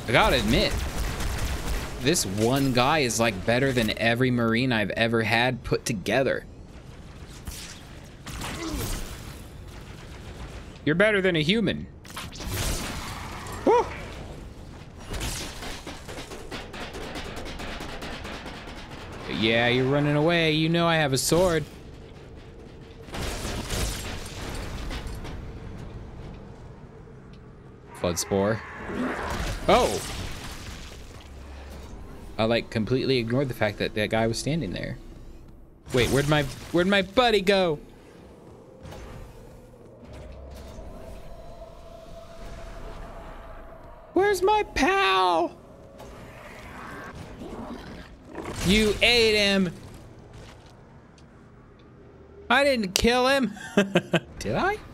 I gotta admit, this one guy is like better than every Marine I've ever had put together. You're better than a human. Woo! Yeah, you're running away. You know I have a sword. Flood spore. Oh! I like completely ignored the fact that that guy was standing there. Wait, where'd my buddy go? Where's my pal? You ate him. I didn't kill him. Did I?